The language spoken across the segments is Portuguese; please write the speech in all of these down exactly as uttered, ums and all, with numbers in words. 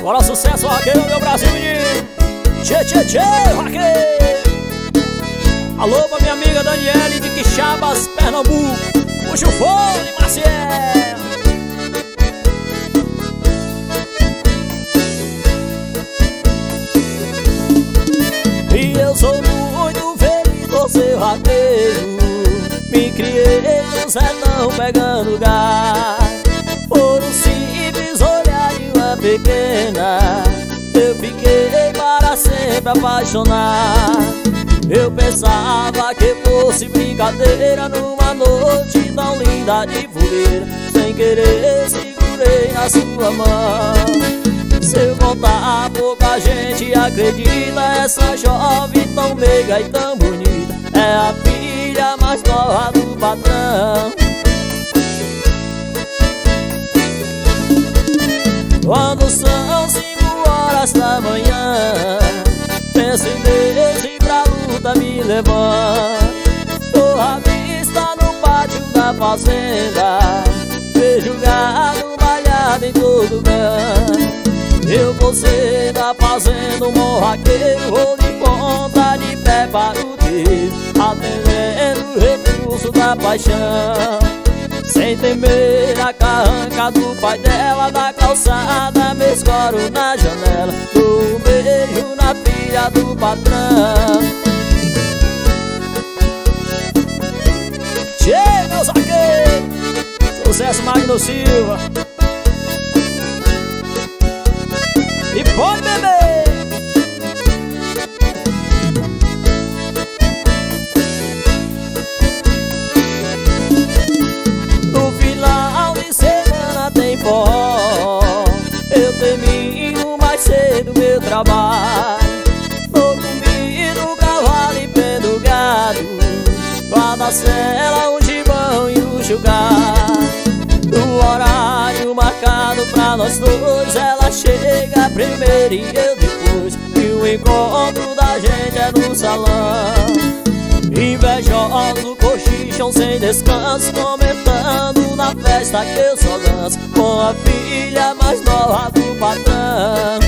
Bora, sucesso, vaqueiro, meu Brasil, menino. Tchê, tchê, tchê, vaqueiro. Alô pra minha amiga Daniele de Quixabas, Pernambuco. Puxa o fone, Maciel. E eu sou muito feliz por ser vaqueiro. Me criei no sertão pegando gado. Por um simples olhar de uma pequena, eu fiquei para sempre apaixonado. Eu pensava que fosse brincadeira numa noite tão linda de fogueira. Sem querer segurei na sua mão. Se eu contar, pouca gente acredita. Essa jovem tão meiga e tão bonita é a filha mais nova do patrão. Quando são cinco horas da manhã, penso em Deus e pra luta me levanto. Tô à vista no pátio da fazenda, vejo gado malhado em todo canto. Eu vou ser da fazenda um bom vaqueiro, vou de ponta de pé para o dedo, atendendo o recurso da paixão. Sem temer a carranca do pai dela, da calçada me escoro na janela, dou um beijo na filha do patrão. Chega, meus vaqueiros, sucesso Magno Silva. E pode beber. No final de semana tem forró, eu termino mais cedo meu trabalho. Tô comido, cavalo e pendo gado, guarda cela, o gibão e o julgado. No horário marcado pra nós dois, ela chega primeiro e eu depois, e o encontro da gente é no salão. Invejosos cochicham sem descanso, comentando na festa que eu só danço com a filha mais nova do patrão.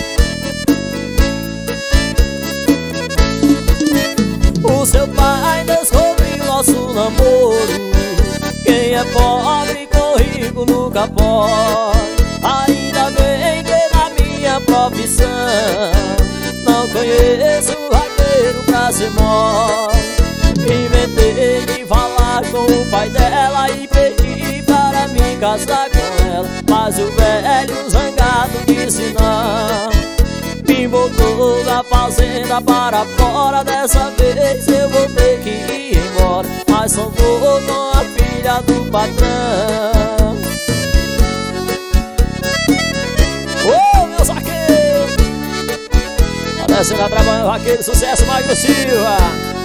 O seu pai descobriu nosso namoro, quem é pobre com rico nunca pode. Ainda bem que na minha profissão não conheço vaqueiro pra ser mole. Inventei de falar com o pai dela e pedi para me casar com ela, mas o velho zangado disse não. Me botou da fazenda para fora, dessa vez eu vou ter que ir embora, mas só vou com a filha do patrão. Ô, meus vaqueiros, padecendo a trabalhando vaqueiro, sucesso Magno Silva.